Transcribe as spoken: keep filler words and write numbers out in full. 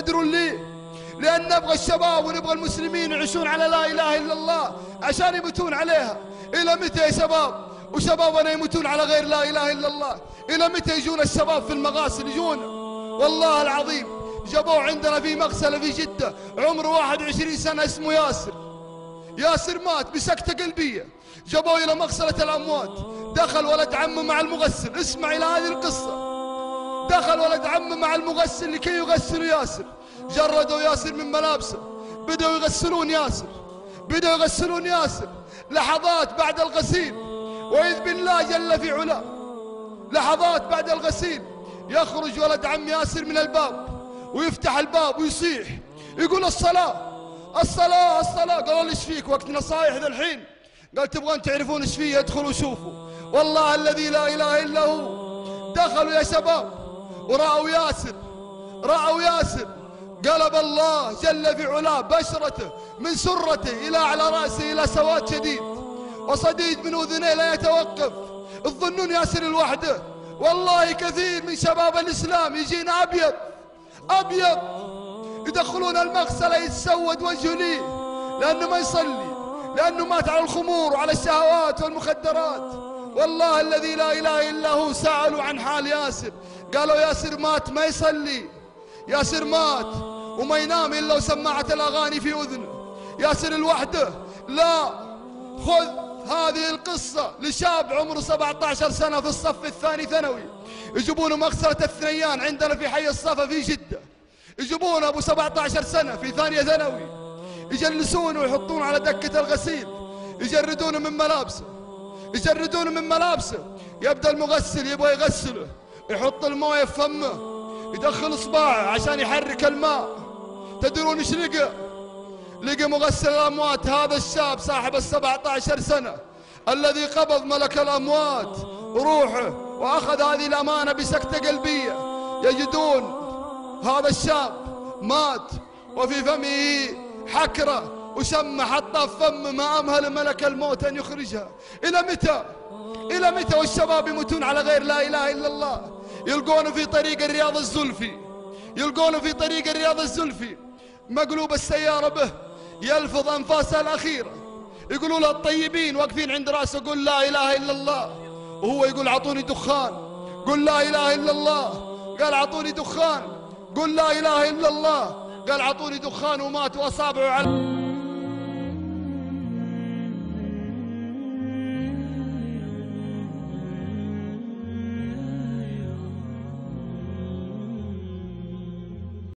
تدرون ليه؟ لأن نبغى الشباب ونبغى المسلمين يعيشون على لا إله إلا الله عشان يموتون عليها. إلى متى يا شباب؟ وشبابنا يموتون على غير لا إله إلا الله؟ إلى متى يجون الشباب في المغاسل؟ يجون والله العظيم. جابوه عندنا في مغسلة في جدة عمره واحد وعشرين سنة اسمه ياسر. ياسر مات بسكتة قلبية. جابوه إلى مغسلة الأموات. دخل ولد عمه مع المغسل. اسمع إلى هذه القصة. دخل ولد عمه مع المغسل لكي يغسلوا ياسر. جردوا ياسر من ملابسه. بدأوا يغسلون ياسر. بدأوا يغسلون ياسر. لحظات بعد الغسيل وإذ بالله جل في علاه، لحظات بعد الغسيل يخرج ولد عم ياسر من الباب ويفتح الباب ويصيح يقول الصلاة الصلاة الصلاة. قالوا له ايش فيك؟ وقت نصايح ذا الحين. قال تبغون تعرفون ايش فيه؟ ادخلوا شوفوا. والله الذي لا اله الا هو. دخلوا يا شباب ورأوا ياسر. رأوا ياسر قلب الله جل في علاه بشرته من سرته إلى على رأسه إلى سواد شديد وصديد من أذنيه لا يتوقف. تظنون ياسر لوحده؟ والله كثير من شباب الإسلام يجينا أبيض أبيض يدخلون المغسلة يتسود وجهه ليه؟ لأنه ما يصلي، لأنه مات على الخمور وعلى الشهوات والمخدرات. والله الذي لا إله إلا هو سألوا عن حال ياسر قالوا ياسر مات ما يصلي. ياسر مات وما ينام إلا وسماعة الأغاني في أذنه. ياسر لوحده لا. خذ هذه القصة لشاب عمره سبعة عشر سنة في الصف الثاني ثانوي. يجيبونه مغسلة الثنيان عندنا في حي الصفا في جدة. يجيبونه أبو سبعة عشر سنة في ثانية ثانوي. يجلسونه ويحطونه على دكة الغسيل. يجردونه من ملابسه. يجردونه من ملابسه. يبدأ المغسل يبغى يغسله يحط المويه في فمه يدخل اصبعه عشان يحرك الماء. تدرون ايش لقى؟ لقى مغسل الاموات هذا الشاب صاحب السبعة عشر سنة الذي قبض ملك الاموات روحه واخذ هذه الامانة بسكتة قلبية. يجدون هذا الشاب مات وفي فمه حكرة وشمة حطها في فمه ما امهل ملك الموت ان يخرجها. الى متى؟ الى متى والشباب يموتون على غير لا اله الا الله؟ يلقونه في طريق الرياض الزلفي. يلقونه في طريق الرياض الزلفي مقلوب السيارة به يلفظ أنفاسه الأخيرة. يقولوا له الطيبين واقفين عند راسه قل لا إله إلا الله وهو يقول عطوني دخان. قل لا إله إلا الله قال عطوني دخان. قل لا إله إلا الله قال عطوني دخان ومات وأصابعه على